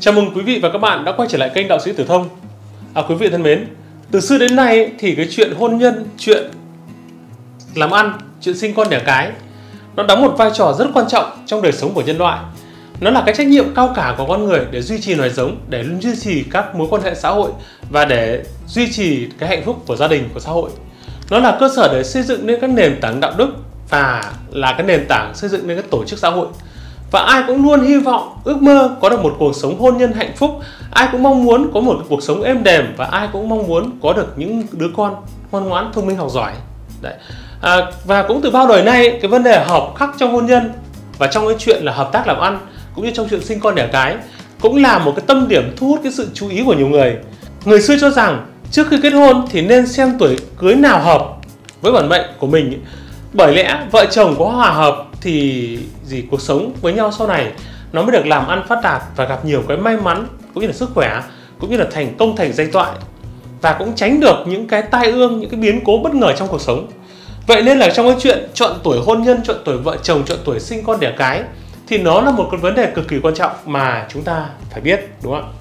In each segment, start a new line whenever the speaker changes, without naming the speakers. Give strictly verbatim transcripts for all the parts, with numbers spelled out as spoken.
Chào mừng quý vị và các bạn đã quay trở lại kênh Đạo Sĩ Tử Thông. À, quý vị thân mến, từ xưa đến nay thì cái chuyện hôn nhân, chuyện làm ăn, chuyện sinh con đẻ cái nó đóng một vai trò rất quan trọng trong đời sống của nhân loại. Nó là cái trách nhiệm cao cả của con người để duy trì loài giống, để duy trì các mối quan hệ xã hội và để duy trì cái hạnh phúc của gia đình, của xã hội. Nó là cơ sở để xây dựng nên các nền tảng đạo đức và là cái nền tảng xây dựng nên các tổ chức xã hội. Và ai cũng luôn hy vọng, ước mơ có được một cuộc sống hôn nhân hạnh phúc. Ai cũng mong muốn có một cuộc sống êm đềm và ai cũng mong muốn có được những đứa con ngoan ngoãn, thông minh, học giỏi. Đấy. À, và cũng từ bao đời nay, cái vấn đề hợp khắc trong hôn nhân và trong cái chuyện là hợp tác làm ăn cũng như trong chuyện sinh con đẻ cái cũng là một cái tâm điểm thu hút cái sự chú ý của nhiều người. Người xưa cho rằng trước khi kết hôn thì nên xem tuổi cưới nào hợp với bản mệnh của mình. Bởi lẽ vợ chồng có hòa hợp thì gì cuộc sống với nhau sau này nó mới được làm ăn phát đạt và gặp nhiều cái may mắn cũng như là sức khỏe, cũng như là thành công, thành danh toại, và cũng tránh được những cái tai ương, những cái biến cố bất ngờ trong cuộc sống. Vậy nên là trong cái chuyện chọn tuổi hôn nhân, chọn tuổi vợ chồng, chọn tuổi sinh con đẻ cái thì nó là một cái vấn đề cực kỳ quan trọng mà chúng ta phải biết, đúng không ạ?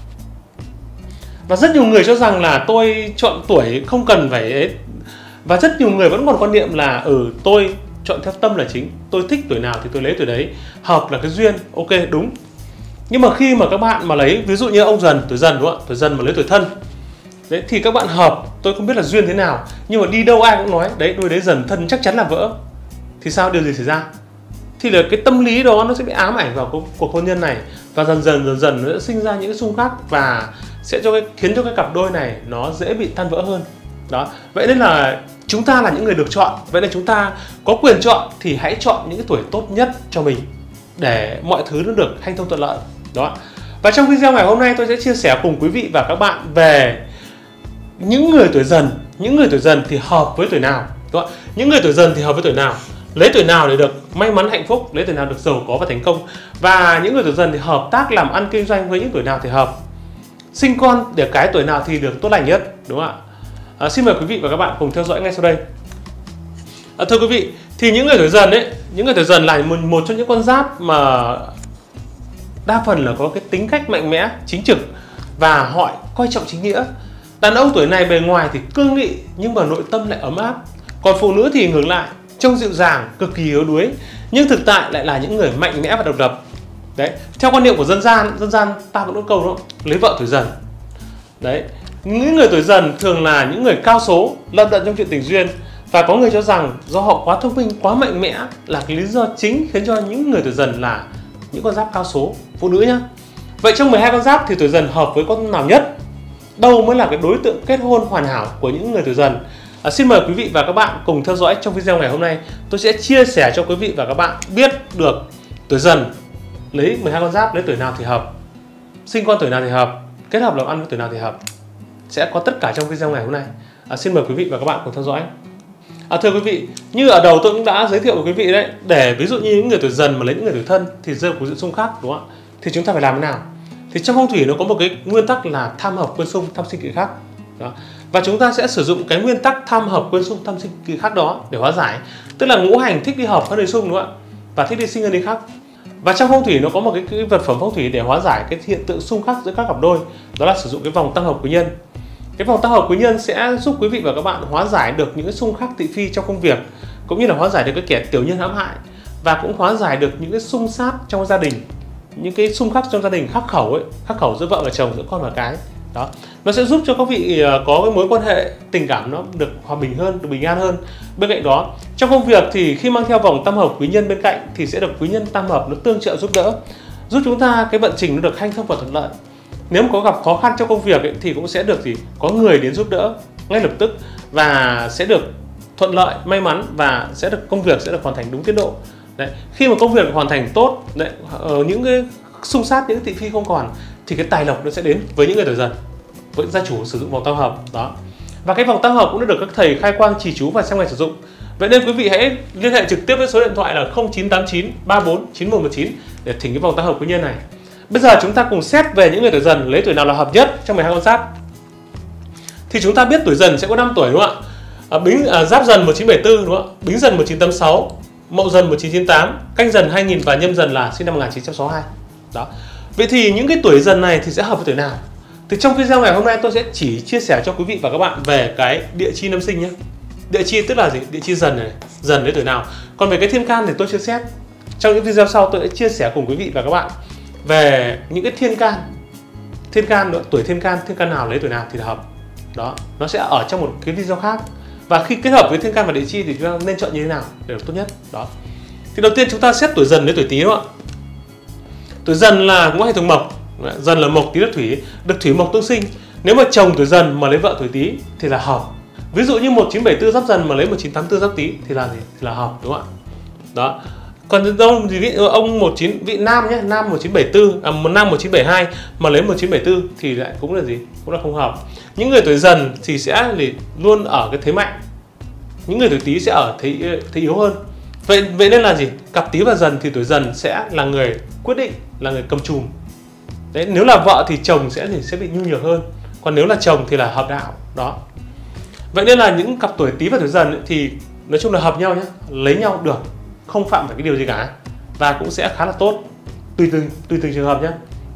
Và rất nhiều người cho rằng là tôi chọn tuổi không cần phải ấy. Và rất nhiều người vẫn còn quan niệm là ừ tôi chọn theo tâm là chính, tôi thích tuổi nào thì tôi lấy tuổi đấy, hợp là cái duyên, ok đúng. Nhưng mà khi mà các bạn mà lấy ví dụ như ông Dần, tuổi Dần đúng không ạ, tuổi Dần mà lấy tuổi Thân đấy thì các bạn hợp, tôi không biết là duyên thế nào, nhưng mà đi đâu ai cũng nói đấy đôi đấy Dần Thân chắc chắn là vỡ. Thì sao, điều gì xảy ra? Thì là cái tâm lý đó nó sẽ bị ám ảnh vào cuộc hôn nhân này, và dần dần dần dần nó sẽ sinh ra những cái xung khắc và sẽ cho cái khiến cho cái cặp đôi này nó dễ bị tan vỡ hơn. Đó, vậy nên là chúng ta là những người được chọn, vậy nên chúng ta có quyền chọn thì hãy chọn những cái tuổi tốt nhất cho mình để mọi thứ nó được hanh thông thuận lợi. Đó. Và trong video ngày hôm nay tôi sẽ chia sẻ cùng quý vị và các bạn về những người tuổi Dần, những người tuổi Dần thì hợp với tuổi nào. Đó. Những người tuổi Dần thì hợp với tuổi nào, lấy tuổi nào để được may mắn hạnh phúc, lấy tuổi nào được giàu có và thành công, và những người tuổi Dần thì hợp tác làm ăn kinh doanh với những tuổi nào thì hợp, sinh con để cái tuổi nào thì được tốt lành nhất, đúng không ạ? À, xin mời quý vị và các bạn cùng theo dõi ngay sau đây. À, thưa quý vị, thì những người tuổi Dần ấy, những người tuổi Dần là một, một trong những con giáp mà đa phần là có cái tính cách mạnh mẽ, chính trực và họ coi trọng chính nghĩa. Đàn ông tuổi này bề ngoài thì cương nghị nhưng mà nội tâm lại ấm áp. Còn phụ nữ thì ngược lại, trông dịu dàng, cực kỳ yếu đuối, nhưng thực tại lại là những người mạnh mẽ và độc lập. Đấy, theo quan niệm của dân gian, dân gian ta vẫn có câu đó, lấy vợ tuổi Dần. Đấy. Những người tuổi Dần thường là những người cao số, lận đận trong chuyện tình duyên, và có người cho rằng do họ quá thông minh, quá mạnh mẽ là cái lý do chính khiến cho những người tuổi Dần là những con giáp cao số, phụ nữ nhá. Vậy trong mười hai con giáp thì tuổi Dần hợp với con nào nhất? Đâu mới là cái đối tượng kết hôn hoàn hảo của những người tuổi Dần? À, xin mời quý vị và các bạn cùng theo dõi trong video ngày hôm nay. Tôi sẽ chia sẻ cho quý vị và các bạn biết được tuổi Dần lấy mười hai con giáp lấy tuổi nào thì hợp, sinh con tuổi nào thì hợp, kết hợp làm ăn với tuổi nào thì hợp. Sẽ có tất cả trong video ngày hôm nay. À, xin mời quý vị và các bạn cùng theo dõi. À, thưa quý vị, như ở đầu tôi cũng đã giới thiệu với quý vị đấy, để ví dụ như những người tuổi Dần mà lấy những người tuổi Thân thì rơi vào sự xung khắc, đúng không ạ? Thì chúng ta phải làm thế nào? Thì trong phong thủy nó có một cái nguyên tắc là tham hợp quyên xung, tham sinh kỵ khắc. Đó. Và chúng ta sẽ sử dụng cái nguyên tắc tham hợp quyên xung, tham sinh kỵ khắc đó để hóa giải. Tức là ngũ hành thích đi hợp hơn đi xung, đúng không ạ? Và thích đi sinh hơn đi khắc. Và trong phong thủy nó có một cái, cái vật phẩm phong thủy để hóa giải cái hiện tượng xung khắc giữa các cặp đôi, đó là sử dụng cái vòng tam hợp quý nhân. Cái vòng tam hợp quý nhân sẽ giúp quý vị và các bạn hóa giải được những cái xung khắc thị phi trong công việc, cũng như là hóa giải được cái kẻ tiểu nhân hãm hại, và cũng hóa giải được những cái xung sát trong gia đình, những cái xung khắc trong gia đình, khắc khẩu ấy, khắc khẩu giữa vợ và chồng, giữa con và cái. Đó, nó sẽ giúp cho các vị có cái mối quan hệ tình cảm nó được hòa bình hơn, được bình an hơn. Bên cạnh đó, trong công việc thì khi mang theo vòng tam hợp quý nhân bên cạnh thì sẽ được quý nhân tam hợp nó tương trợ giúp đỡ, giúp chúng ta cái vận trình nó được hanh thông và thuận lợi. Nếu mà có gặp khó khăn trong công việc ấy, thì cũng sẽ được gì có người đến giúp đỡ ngay lập tức, và sẽ được thuận lợi, may mắn, và sẽ được công việc sẽ được hoàn thành đúng tiến độ. Đấy. Khi mà công việc hoàn thành tốt, đấy, ở những cái xung sát, những cái thị phi không còn thì cái tài lộc nó sẽ đến với những người tuổi Dần, với gia chủ sử dụng vòng tam hợp đó. Và cái vòng tam hợp cũng đã được các thầy khai quang trì chú và xem ngày sử dụng. Vậy nên quý vị hãy liên hệ trực tiếp với số điện thoại là không chín tám chín ba bốn chín một một chín để thỉnh cái vòng tam hợp quý nhân này. Bây giờ chúng ta cùng xét về những người tuổi Dần lấy tuổi nào là hợp nhất trong mười hai con giáp. Thì chúng ta biết tuổi Dần sẽ có năm tuổi, đúng không ạ? À, Bính à, Giáp Dần một nghìn chín trăm bảy mươi tư, đúng không ạ? Bính Dần một nghìn chín trăm tám mươi sáu, Mậu Dần một nghìn chín trăm chín mươi tám, Canh Dần hai nghìn và Nhâm Dần là sinh năm một nghìn chín trăm sáu mươi hai. Đó. Vậy thì những cái tuổi dần này thì sẽ hợp với tuổi nào? Thì trong video ngày hôm nay tôi sẽ chỉ chia sẻ cho quý vị và các bạn về cái địa chi năm sinh nhé. Địa chi tức là gì? Địa chi dần này, dần đến tuổi nào. Còn về cái thiên can thì tôi chưa xét. Trong những video sau tôi sẽ chia sẻ cùng quý vị và các bạn về những cái thiên can. Thiên can nữa, tuổi thiên can, thiên can nào lấy tuổi nào thì là hợp. Đó, nó sẽ ở trong một cái video khác. Và khi kết hợp với thiên can và địa chi thì chúng ta nên chọn như thế nào để được tốt nhất. Đó. Thì đầu tiên chúng ta xét tuổi dần đến tuổi Tý, đúng không ạ? Tuổi dần là cũng hệ thống mộc, dần là mộc, Tý là thủy, được thủy mộc tương sinh. Nếu mà chồng tuổi dần mà lấy vợ tuổi Tý thì là hợp. Ví dụ như một chín bảy tư Giáp Dần mà lấy một chín tám tư Giáp Tý thì là gì? Thì là hợp, đúng không ạ? Đó. Còn ông thì vị ông một chín vị nam nhé, nam một chín bảy tư, à, một nam một chín bảy hai mà lấy một chín bảy tư thì lại cũng là gì? Cũng là không hợp. Những người tuổi dần thì sẽ thì luôn ở cái thế mạnh. Những người tuổi Tý sẽ ở thế, thế yếu hơn. Vậy vậy nên là gì? Cặp Tý và Dần thì tuổi dần sẽ là người quyết định, là người cầm chùm. Đấy, nếu là vợ thì chồng sẽ thì sẽ bị nhu nhược hơn. Còn nếu là chồng thì là hợp đạo. Đó. Vậy nên là những cặp tuổi Tý và tuổi Dần ấy, thì nói chung là hợp nhau nhé, lấy nhau được, không phạm phải cái điều gì cả, và cũng sẽ khá là tốt tùy từng tùy từng trường hợp nhé.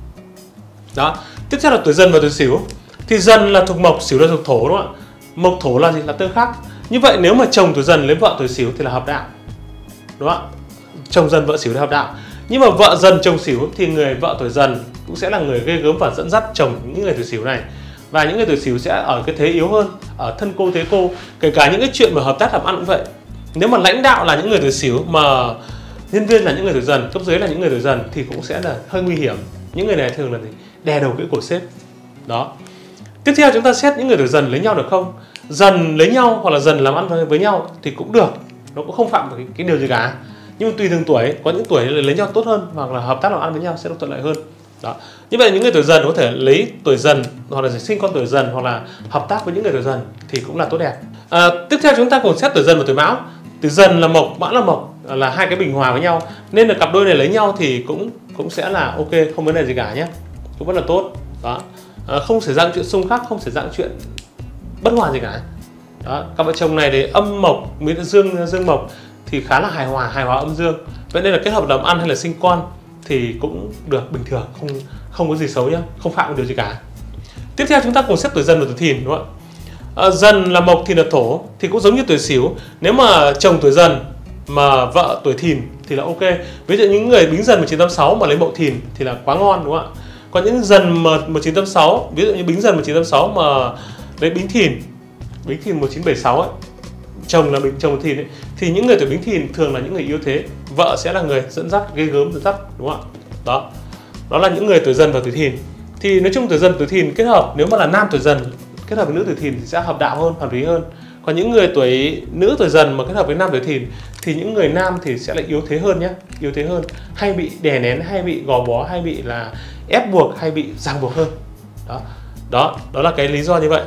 Đó. Tiếp theo là tuổi Dần và tuổi Sửu. Thì Dần là thuộc mộc, Sửu là thuộc thổ, đúng không ạ? Mộc thổ là gì? Là tương khắc. Như vậy nếu mà chồng tuổi Dần lấy vợ tuổi Sửu thì là hợp đạo, đúng không ạ? Chồng Dần vợ Sửu là hợp đạo. Nhưng mà vợ Dần chồng Sửu thì người vợ tuổi Dần cũng sẽ là người ghê gớm và dẫn dắt chồng những người tuổi Sửu này. Và những người tuổi Sửu sẽ ở cái thế yếu hơn, ở thân cô thế cô. Kể cả những cái chuyện mà hợp tác làm ăn cũng vậy. Nếu mà lãnh đạo là những người tuổi Sửu mà nhân viên là những người tuổi Dần, cấp dưới là những người tuổi Dần thì cũng sẽ là hơi nguy hiểm. Những người này thường là gì? Đè đầu cái cổ sếp. Đó. Tiếp theo chúng ta xét những người tuổi Dần lấy nhau được không? Dần lấy nhau hoặc là Dần làm ăn với nhau thì cũng được, nó cũng không phạm cái, cái điều gì cả. Nhưng mà tùy từng tuổi, có những tuổi lấy nhau tốt hơn hoặc là hợp tác làm ăn với nhau sẽ được thuận lợi hơn. Đó. Như vậy những người tuổi Dần có thể lấy tuổi Dần hoặc là sinh con tuổi Dần hoặc là hợp tác với những người tuổi Dần thì cũng là tốt đẹp. À, tiếp theo chúng ta cùng xét tuổi Dần và tuổi Mão. Tuổi Dần là mộc, Mão là mộc, là hai cái bình hòa với nhau, nên là cặp đôi này lấy nhau thì cũng cũng sẽ là ok, không vấn đề gì cả nhé, cũng rất là tốt. Đó. À, không xảy ra chuyện xung khắc, không xảy ra chuyện bất hòa gì cả. Đó. Cặp vợ chồng này thì âm mộc, mỹ dương dương mộc thì khá là hài hòa, hài hòa âm dương. Vậy nên là kết hợp làm ăn hay là sinh con thì cũng được bình thường, không không có gì xấu nhá, không phạm điều gì cả. Tiếp theo chúng ta cùng xét tuổi Dần và tuổi Thìn, đúng không ạ? À, Dần là mộc, Thìn là thổ thì cũng giống như tuổi Sửu. Nếu mà chồng tuổi Dần mà vợ tuổi Thìn thì là ok. Ví dụ những người Bính Dần một chín tám sáu mà lấy Mậu Thìn thì là quá ngon, đúng không ạ? Còn những Dần mà một chín tám sáu, ví dụ như Bính Dần một chín tám sáu mà lấy Bính Thìn, Bính Thìn một chín bảy sáu ấy, chồng là mình chồng Thìn ấy, thì những người tuổi Bính Thìn thường là những người yếu thế, vợ sẽ là người dẫn dắt, ghê gớm dẫn dắt, đúng không ạ? Đó, đó là những người tuổi Dần và tuổi Thìn. Thì nói chung tuổi Dần tuổi Thìn kết hợp, nếu mà là nam tuổi Dần kết hợp với nữ tuổi Thìn thì sẽ hợp đạo hơn, hợp lý hơn. Còn những người tuổi nữ tuổi Dần mà kết hợp với nam tuổi Thìn thì những người nam thì sẽ lại yếu thế hơn nhé, yếu thế hơn, hay bị đè nén, hay bị gò bó, hay bị là ép buộc, hay bị ràng buộc hơn. Đó, đó, đó là cái lý do như vậy.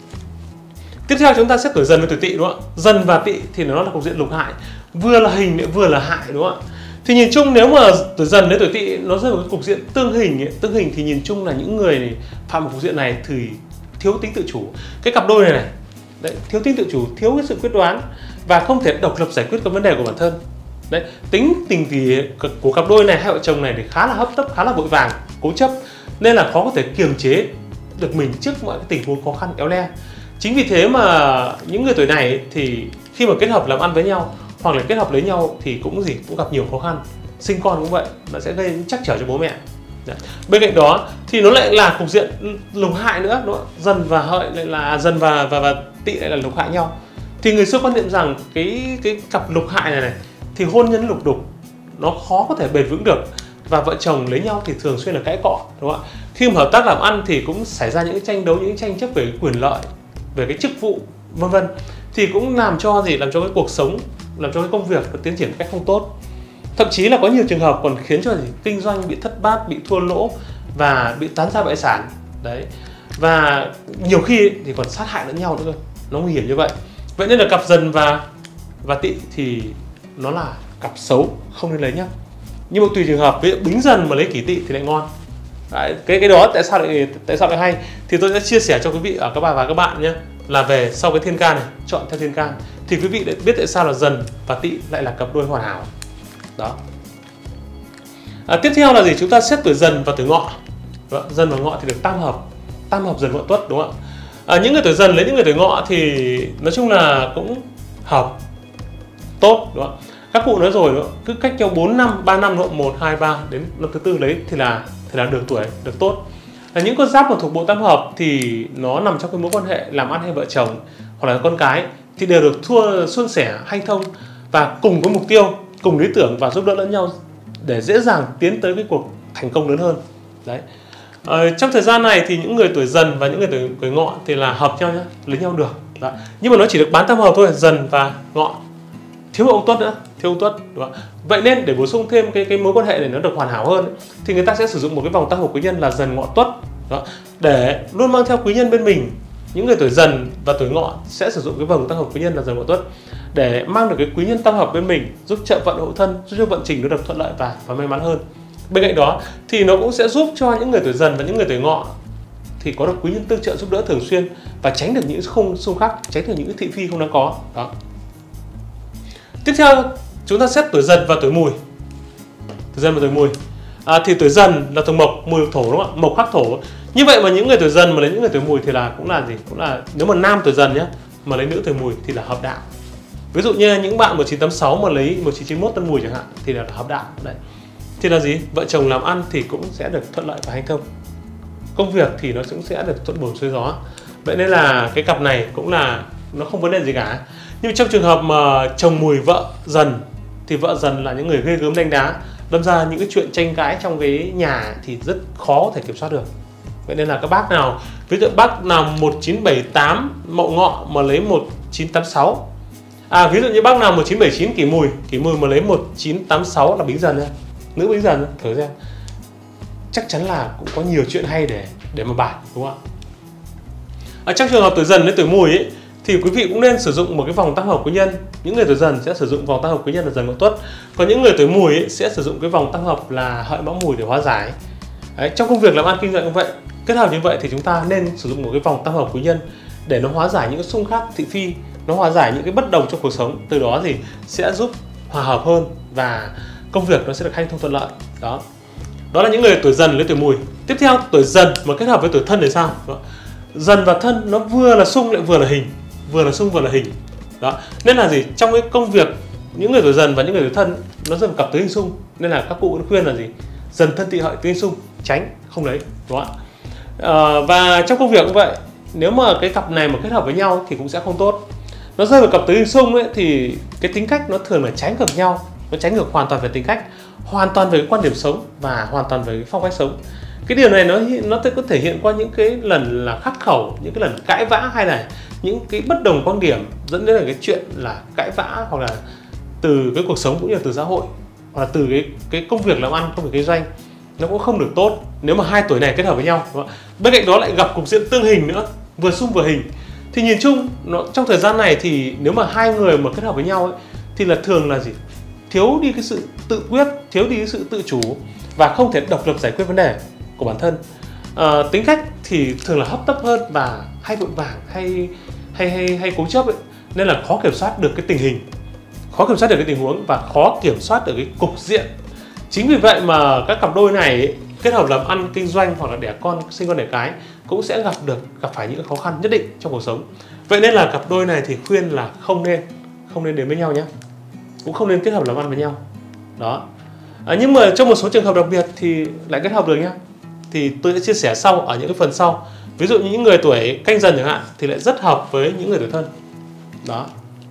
Tiếp theo chúng ta xét tuổi Dần với tuổi Tỵ, đúng không ạ? Dần và Tỵ thì nó là cục diện lục hại, vừa là hình vừa là hại, đúng không ạ? Thì nhìn chung nếu mà tuổi Dần đến tuổi Tỵ nó rơi vào cái cục diện tương hình ấy, tương hình thì nhìn chung là những người này phạm vào cục diện này thì thiếu tính tự chủ. Cái cặp đôi này này, đấy, thiếu tính tự chủ, thiếu cái sự quyết đoán và không thể độc lập giải quyết các vấn đề của bản thân. Đấy, tính tình thì của cặp đôi này, hai vợ chồng này thì khá là hấp tấp, khá là vội vàng, cố chấp, nên là khó có thể kiềm chế được mình trước mọi cái tình huống khó khăn éo le. Chính vì thế mà những người tuổi này thì khi mà kết hợp làm ăn với nhau hoặc là kết hợp lấy nhau thì cũng gì cũng gặp nhiều khó khăn. Sinh con cũng vậy, nó sẽ gây trắc trở cho bố mẹ. Đấy. Bên cạnh đó thì nó lại là cục diện lục hại nữa, đúng không? Dần và hợi lại là dần và và và Tỵ lại là lục hại nhau. Thì người xưa quan niệm rằng cái cái cặp lục hại này này thì hôn nhân lục đục nó khó có thể bền vững được, và vợ chồng lấy nhau thì thường xuyên là cãi cọ, đúng không ạ? Khi mà hợp tác làm ăn thì cũng xảy ra những cái tranh đấu, những cái tranh chấp về quyền lợi, về cái chức vụ, vân vân, thì cũng làm cho gì làm cho cái cuộc sống, làm cho cái công việc nó tiến triển một cách không tốt. Thậm chí là có nhiều trường hợp còn khiến cho gì kinh doanh bị thất bát, bị thua lỗ và bị tán gia bại sản. Đấy. Và nhiều khi thì còn sát hại lẫn nhau nữa cơ. Nó nguy hiểm như vậy. Vậy nên là cặp Dần và và Tỵ thì nó là cặp xấu, không nên lấy nhá. Nhưng mà tùy trường hợp, ví dụ Bính Dần mà lấy Kỷ Tỵ thì lại ngon. Đấy, cái cái đó tại sao lại tại sao lại hay thì tôi sẽ chia sẻ cho quý vị ở các bài và các bạn nhé, là về sau cái thiên can này, chọn theo thiên can thì quý vị đã biết tại sao là Dần và Tỵ lại là cặp đôi hoàn hảo. Đó. À, tiếp theo là gì? Chúng ta xét tuổi Dần và tuổi Ngọ. Dần và Ngọ thì được tam hợp, tam hợp Dần Ngọ Tuất, đúng không ạ? À, những người tuổi Dần lấy những người tuổi Ngọ thì nói chung là cũng hợp tốt, đúng không? Các cụ nói rồi, cứ cách nhau bốn năm, ba năm, một, hai, ba đến năm thứ tư lấy thì là thì là được tuổi, được tốt. À, những con giáp mà thuộc bộ tam hợp thì nó nằm trong cái mối quan hệ làm ăn hay vợ chồng hoặc là con cái thì đều được thua suôn sẻ, hanh thông và cùng có mục tiêu, cùng lý tưởng và giúp đỡ lẫn nhau để dễ dàng tiến tới cái cuộc thành công lớn hơn. Đấy. À, trong thời gian này thì những người tuổi Dần và những người tuổi, tuổi Ngọ thì là hợp nhau nhá, lấy nhau được. Đó. Nhưng mà nó chỉ được bán tam hợp thôi, Dần và Ngọ, thiếu ông Tuất nữa, thiếu ông Tuất, đúng không? Vậy nên để bổ sung thêm cái cái mối quan hệ này nó được hoàn hảo hơn ấy, thì người ta sẽ sử dụng một cái vòng tam hợp quý nhân là Dần Ngọ Tuất. Đó. Để luôn mang theo quý nhân bên mình. Những người tuổi Dần và tuổi Ngọ sẽ sử dụng cái vòng tam hợp quý nhân là Dần Ngọ Tuất để mang được cái quý nhân tam hợp bên mình, giúp trợ vận hậu thân, giúp cho vận trình nó được thuận lợi và và may mắn hơn. Bên cạnh đó thì nó cũng sẽ giúp cho những người tuổi Dần và những người tuổi Ngọ thì có được quý nhân tương trợ giúp đỡ thường xuyên và tránh được những không xung khắc, tránh được những cái thị phi không đáng có. Đó. Tiếp theo chúng ta xét tuổi Dần và tuổi Mùi. Tuổi Dần và tuổi Mùi. À, thì tuổi Dần là thuộc Mộc, Mùi thuộc Thổ, đúng không ạ? Mộc khắc Thổ. Như vậy mà những người tuổi Dần mà lấy những người tuổi Mùi thì là cũng là gì? Cũng là nếu mà nam tuổi Dần nhé mà lấy nữ tuổi Mùi thì là hợp đạo. Ví dụ như những bạn một chín tám sáu mà lấy một chín chín mốt Tân Mùi chẳng hạn thì là hợp đạo. Đấy. Thì là gì? Vợ chồng làm ăn thì cũng sẽ được thuận lợi và hanh thông. Công việc thì nó cũng sẽ được thuận buồm xuôi gió. Vậy nên là cái cặp này cũng là nó không vấn đề gì cả. Nhưng trong trường hợp mà chồng Mùi vợ Dần thì vợ Dần là những người ghê gớm đánh đá, đâm ra những cái chuyện tranh cãi trong cái nhà thì rất khó có thể kiểm soát được. Vậy nên là các bác nào, ví dụ bác nào một chín bảy tám Mậu Ngọ mà lấy một chín tám sáu, à ví dụ như bác nào một chín bảy chín Kỷ Mùi, Kỷ Mùi mà lấy một chín tám sáu là Bính Dần nha, nữ Bính Dần, thử xem, chắc chắn là cũng có nhiều chuyện hay để để mà bàn, đúng không ạ? Ở trong trường hợp tuổi Dần đến tuổi Mùi ấy, thì quý vị cũng nên sử dụng một cái vòng tam hợp quý nhân. Những người tuổi Dần sẽ sử dụng vòng tam hợp quý nhân là Dần Ngọ Tuất, còn những người tuổi Mùi ấy sẽ sử dụng cái vòng tam hợp là Hợi Mão Mùi để hóa giải. Đấy, trong công việc làm ăn kinh doanh như vậy, kết hợp như vậy thì chúng ta nên sử dụng một cái vòng tam hợp quý nhân để nó hóa giải những cái xung khắc thị phi, nó hóa giải những cái bất đồng trong cuộc sống, từ đó thì sẽ giúp hòa hợp hơn và công việc nó sẽ được hanh thông thuận lợi. Đó, đó là những người tuổi Dần lấy tuổi Mùi. Tiếp theo tuổi Dần mà kết hợp với tuổi Thân thì sao? Đó. Dần và Thân nó vừa là xung lại vừa là hình, vừa là xung vừa là hình. Đó, nên là gì? Trong cái công việc những người tuổi Dần và những người tuổi Thân nó dần cặp tứ hình xung, nên là các cụ khuyên là gì? Dần Thân Tỵ Hợi tứ hình xung, tránh không lấy, đúng không ạ? À, và trong công việc cũng vậy, nếu mà cái cặp này mà kết hợp với nhau thì cũng sẽ không tốt. Nó rơi vào cặp tứ hình xung ấy thì cái tính cách nó thường là trái ngược nhau, nó trái ngược hoàn toàn về tính cách, hoàn toàn về cái quan điểm sống và hoàn toàn về cái phong cách sống. Cái điều này nó nó có thể hiện qua những cái lần là khắc khẩu, những cái lần cãi vã, hay là những cái bất đồng quan điểm dẫn đến là cái chuyện là cãi vã, hoặc là từ cái cuộc sống cũng như là từ xã hội, hoặc là từ cái cái công việc làm ăn, công việc kinh doanh, nó cũng không được tốt nếu mà hai tuổi này kết hợp với nhau. Bên cạnh đó lại gặp cục diện tương hình nữa, vừa xung vừa hình, thì nhìn chung nó trong thời gian này thì nếu mà hai người mà kết hợp với nhau ấy, thì là thường là gì? Thiếu đi cái sự tự quyết, thiếu đi cái sự tự chủ và không thể độc lập giải quyết vấn đề của bản thân. À, tính cách thì thường là hấp tấp hơn và hay vội vàng, hay hay hay hay cố chấp ấy, nên là khó kiểm soát được cái tình hình, khó kiểm soát được cái tình huống và khó kiểm soát được cái cục diện. Chính vì vậy mà các cặp đôi này ấy, kết hợp làm ăn kinh doanh hoặc là đẻ con, sinh con đẻ cái cũng sẽ gặp được gặp phải những khó khăn nhất định trong cuộc sống. Vậy nên là cặp đôi này thì khuyên là không nên không nên đến với nhau nhé, cũng không nên kết hợp làm ăn với nhau. Đó. À, nhưng mà trong một số trường hợp đặc biệt thì lại kết hợp được nhá. Thì tôi sẽ chia sẻ sau ở những cái phần sau. Ví dụ như những người tuổi Canh Dần chẳng hạn thì lại rất hợp với những người tuổi Thân. Đó.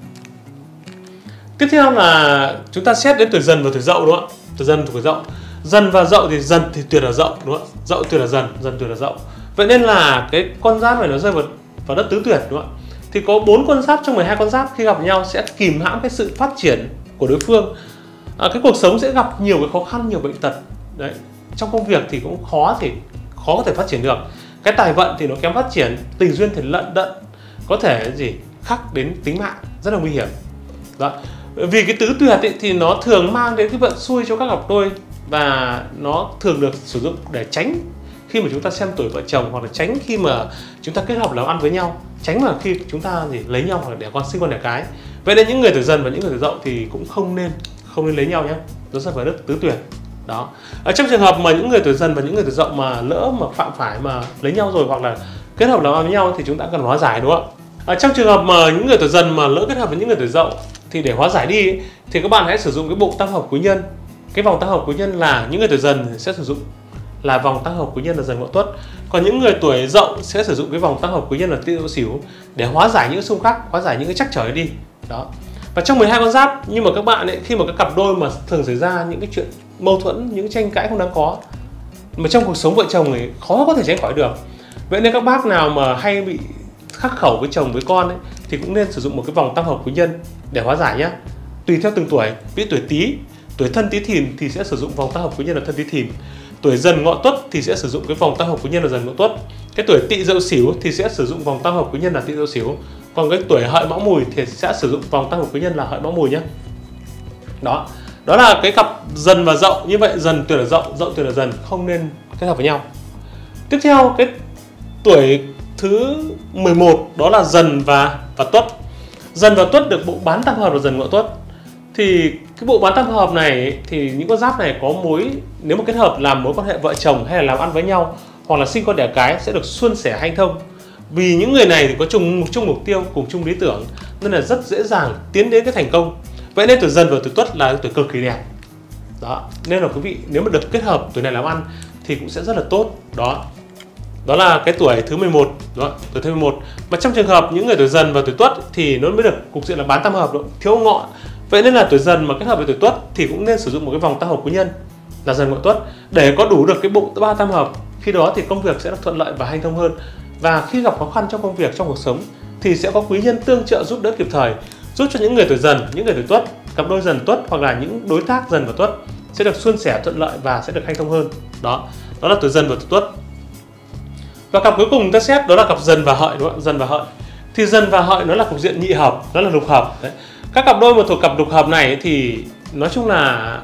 Tiếp theo là chúng ta xét đến tuổi Dần và tuổi Dậu, đúng không ạ? Tuổi Dần và tuổi Dậu. Dần và Dậu thì Dần thì tuyệt là Dậu, đúng không ạ? Dậu tuyệt là Dần, Dần tuyệt là Dậu. Vậy nên là cái con giáp này nó rơi vào, vào đất tứ tuyệt, đúng không ạ? Thì có bốn con giáp trong mười hai con giáp khi gặp nhau sẽ kìm hãm cái sự phát triển của đối phương. À, cái cuộc sống sẽ gặp nhiều cái khó khăn, nhiều bệnh tật. Đấy. Trong công việc thì cũng khó thì khó có thể phát triển được. Cái tài vận thì nó kém phát triển, tình duyên thì lận đận, có thể gì khắc đến tính mạng, rất là nguy hiểm. Đó. Vì cái tứ tuyệt ấy, thì nó thường mang đến cái vận xui cho các cặp đôi và nó thường được sử dụng để tránh khi mà chúng ta xem tuổi vợ chồng, hoặc là tránh khi mà chúng ta kết hợp làm ăn với nhau, tránh mà khi chúng ta gì lấy nhau hoặc là đẻ con, sinh con đẻ cái. Vậy nên những người tuổi Dần và những người tuổi Dậu thì cũng không nên không nên lấy nhau nhé, nó sẽ phải đất tứ tuyệt. Đó. Ở trong trường hợp mà những người tuổi Dần và những người tuổi Dậu mà lỡ mà phạm phải mà lấy nhau rồi hoặc là kết hợp làm ăn với nhau thì chúng ta cần hóa giải, đúng không ạ? Ở trong trường hợp mà những người tuổi Dần mà lỡ kết hợp với những người tuổi Dậu thì để hóa giải đi ấy, thì các bạn hãy sử dụng cái bộ tam hợp quý nhân. Cái vòng tam hợp quý nhân là những người tuổi Dần sẽ sử dụng là vòng tam hợp quý nhân là Dần Ngọ Tuất, còn những người tuổi Dậu sẽ sử dụng cái vòng tam hợp quý nhân là Tỵ Dậu Sửu để hóa giải những xung khắc, hóa giải những cái trắc trở đi. Đó. Và trong mười hai con giáp, nhưng mà các bạn ấy, khi mà các cặp đôi mà thường xảy ra những cái chuyện mâu thuẫn, những tranh cãi không đáng có mà trong cuộc sống vợ chồng ấy khó có thể tránh khỏi được. Vậy nên các bác nào mà hay bị khắc khẩu với chồng với con ấy thì cũng nên sử dụng một cái vòng tam hợp quý nhân để hóa giải nhé. Tùy theo từng tuổi, ví dụ tuổi Tý, tuổi Thân Tý Thìn thì sẽ sử dụng vòng tam hợp quý nhân là Thân Tý Thìn. Tuổi Dần Ngọ Tuất thì sẽ sử dụng cái vòng tam hợp quý nhân là Dần Ngọ Tuất. Cái tuổi Tỵ Dậu Sửu thì sẽ sử dụng vòng tam hợp quý nhân là Tỵ Dậu Sửu. Còn cái tuổi Hợi Mão Mùi thì sẽ sử dụng vòng tam hợp quý nhân là Hợi Mão Mùi nhé. Đó. Đó là cái cặp Dần và Dậu. Như vậy Dần tuyệt là Dậu, Dậu tuyệt là Dần, không nên kết hợp với nhau. Tiếp theo cái tuổi thứ mười một đó là Dần và và Tuất. Dần và Tuất được bộ bán tam hợp là Dần Ngọ Tuất. Thì cái bộ bán tam hợp này thì những con giáp này có mối, nếu mà kết hợp làm mối quan hệ vợ chồng hay là làm ăn với nhau hoặc là sinh con đẻ cái sẽ được suôn sẻ hanh thông. Vì những người này thì có chung chung mục tiêu, cùng chung lý tưởng nên là rất dễ dàng tiến đến cái thành công. Vậy nên tuổi Dần và tuổi Tuất là tuổi cực kỳ đẹp. Đó, nên là quý vị nếu mà được kết hợp tuổi này làm ăn thì cũng sẽ rất là tốt. Đó. Đó là cái tuổi thứ mười một, đó, tuổi thứ mười một. Mà trong trường hợp những người tuổi Dần và tuổi Tuất thì nó mới được cục diện là bán tam hợp, thiếu ngọ. Vậy nên là tuổi Dần mà kết hợp với tuổi Tuất thì cũng nên sử dụng một cái vòng tam hợp quý nhân là Dần Ngọ Tuất để có đủ được cái bộ ba tam hợp. Khi đó thì công việc sẽ được thuận lợi và hanh thông hơn. Và khi gặp khó khăn trong công việc, trong cuộc sống thì sẽ có quý nhân tương trợ giúp đỡ kịp thời, giúp cho những người tuổi Dần, những người tuổi Tuất, cặp đôi Dần Tuất hoặc là những đối tác Dần và Tuất sẽ được suôn sẻ thuận lợi và sẽ được hanh thông hơn. Đó, đó là tuổi Dần và tuổi Tuất. Và cặp cuối cùng ta xét đó là cặp Dần và Hợi, đúng không? Dần và Hợi. Thì Dần và Hợi nó là cục diện nhị hợp, nó là lục hợp. Đấy. Các cặp đôi mà thuộc cặp lục hợp này thì nói chung là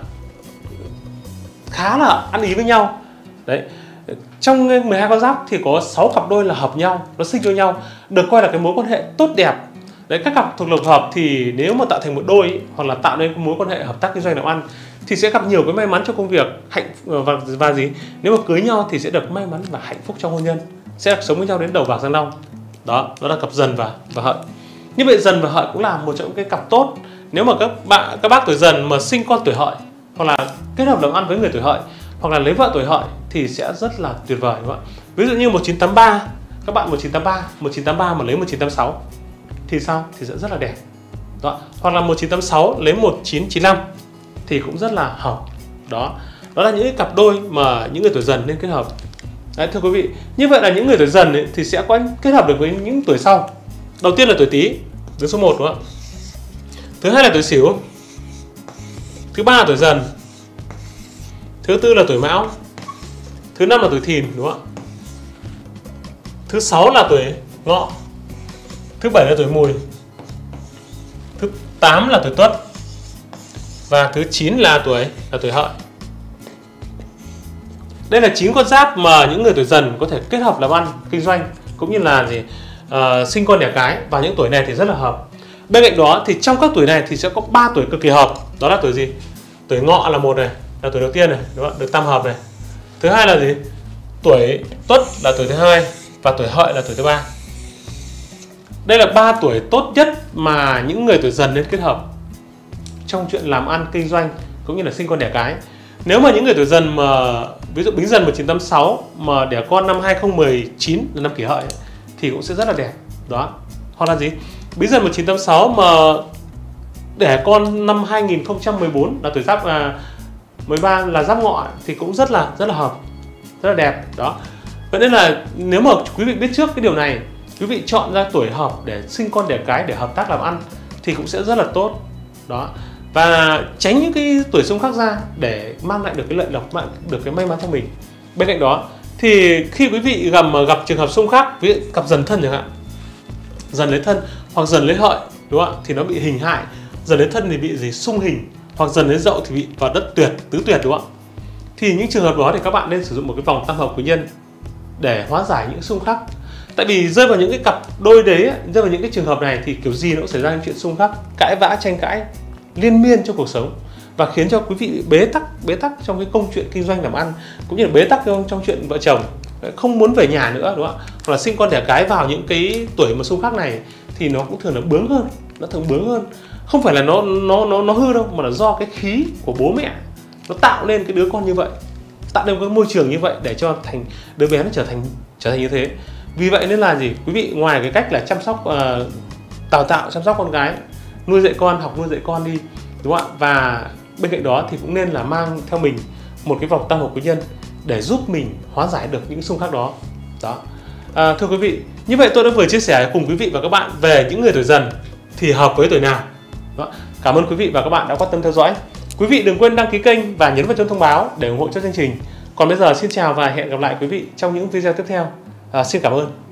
khá là ăn ý với nhau. Đấy. Trong mười hai con giáp thì có sáu cặp đôi là hợp nhau, nó sinh cho nhau, được coi là cái mối quan hệ tốt đẹp. Đấy, các cặp thuộc lục hợp thì nếu mà tạo thành một đôi ấy, hoặc là tạo nên mối quan hệ hợp tác kinh doanh làm ăn thì sẽ gặp nhiều cái may mắn trong công việc, hạnh và, và gì nếu mà cưới nhau thì sẽ được may mắn và hạnh phúc trong hôn nhân, sẽ được sống với nhau đến đầu bạc răng long. Đó, đó là cặp Dần và và Hợi. Như vậy Dần và Hợi cũng là một trong những cái cặp tốt. Nếu mà các bạn các bác tuổi Dần mà sinh con tuổi Hợi hoặc là kết hợp làm ăn với người tuổi Hợi hoặc là lấy vợ tuổi Hợi thì sẽ rất là tuyệt vời, đúng không ạ? Ví dụ như một chín tám ba, các bạn một chín tám ba, một chín tám ba mà lấy một chín tám sáu thì sao? Thì sẽ rất là đẹp. Đó, hoặc là một chín tám sáu lấy một chín chín lăm thì cũng rất là hợp. Đó, đó là những cái cặp đôi mà những người tuổi Dần nên kết hợp. Đấy, thưa quý vị, như vậy là những người tuổi Dần ấy, thì sẽ có kết hợp được với những tuổi sau. Đầu tiên là tuổi Tý, đứng số một, đúng không ạ? Thứ hai là tuổi Sửu. Thứ ba là tuổi Dần. Thứ tư là tuổi Mão. Thứ năm là tuổi Thìn, đúng không ạ? Thứ sáu là tuổi Ngọ. Thứ bảy là tuổi Mùi. Thứ tám là tuổi Tuất. Và thứ chín là tuổi là tuổi Hợi. Đây là chín con giáp mà những người tuổi Dần có thể kết hợp làm ăn, kinh doanh cũng như là gì uh, sinh con đẻ cái, và những tuổi này thì rất là hợp. Bên cạnh đó thì trong các tuổi này thì sẽ có ba tuổi cực kỳ hợp. Đó là tuổi gì? Tuổi Ngọ là một này, là tuổi đầu tiên này, đúng không? Được tam hợp này. Thứ hai là gì? Tuổi Tuất là tuổi thứ hai và tuổi Hợi là tuổi thứ ba. Đây là ba tuổi tốt nhất mà những người tuổi Dần nên kết hợp trong chuyện làm ăn, kinh doanh cũng như là sinh con đẻ cái. Nếu mà những người tuổi Dần mà ví dụ Bính Dần một chín tám sáu mà đẻ con năm hai không một chín là năm Kỷ Hợi thì cũng sẽ rất là đẹp. Đó. Hoặc là gì? Bính Dần một chín tám sáu mà đẻ con năm hai nghìn không trăm mười bốn là tuổi Giáp à, mười ba là Giáp Ngọ thì cũng rất là rất là hợp, rất là đẹp. Đó. Vậy nên là nếu mà quý vị biết trước cái điều này, quý vị chọn ra tuổi hợp để sinh con đẻ cái để hợp tác làm ăn thì cũng sẽ rất là tốt. Đó. Và tránh những cái tuổi xung khắc ra để mang lại được cái lợi lộc, được cái may mắn cho mình. Bên cạnh đó thì khi quý vị gặp gặp trường hợp xung khắc, ví dụ cặp Dần Thân chẳng hạn, Dần lấy Thân hoặc Dần lấy Hợi, đúng không ạ? Thì nó bị hình hại. Dần lấy Thân thì bị gì? Xung hình, hoặc Dần lấy Dậu thì bị vào đất tuyệt, tứ tuyệt, đúng không ạ? Thì những trường hợp đó thì các bạn nên sử dụng một cái vòng tam hợp quý nhân để hóa giải những xung khắc. Tại vì rơi vào những cái cặp đôi đấy, rơi vào những cái trường hợp này thì kiểu gì nó cũng xảy ra những chuyện xung khắc, cãi vã, tranh cãi liên miên trong cuộc sống. và khiến cho quý vị bế tắc bế tắc trong cái công chuyện kinh doanh làm ăn, cũng như là bế tắc trong, trong chuyện vợ chồng, không muốn về nhà nữa, đúng không ạ? Hoặc là sinh con đẻ cái vào những cái tuổi mà xung khắc này thì nó cũng thường là bướng hơn, nó thường bướng hơn. Không phải là nó nó nó nó hư đâu, mà là do cái khí của bố mẹ nó tạo nên cái đứa con như vậy, tạo nên cái môi trường như vậy để cho thành đứa bé nó trở thành trở thành như thế. Vì vậy nên là gì, quý vị ngoài cái cách là chăm sóc, uh, đào tạo chăm sóc con gái, nuôi dạy con, học nuôi dạy con đi, đúng không ạ? Và bên cạnh đó thì cũng nên là mang theo mình một cái vòng tam hợp quý nhân để giúp mình hóa giải được những xung khắc đó. Đó. À, thưa quý vị, như vậy tôi đã vừa chia sẻ cùng quý vị và các bạn về những người tuổi Dần thì hợp với tuổi nào. Đó. Cảm ơn quý vị và các bạn đã quan tâm theo dõi. Quý vị đừng quên đăng ký kênh và nhấn vào chuông thông báo để ủng hộ cho chương trình. Còn bây giờ xin chào và hẹn gặp lại quý vị trong những video tiếp theo. À, xin cảm ơn.